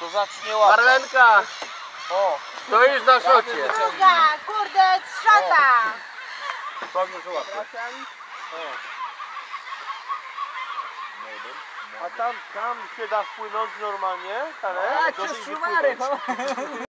To zacznie łapać. Marlenka! O! Stoisz na szocie. Druga, kurde, szata! Pewnie, że łapie. A tam się da wpłynąć normalnie? Tak, przez suwary.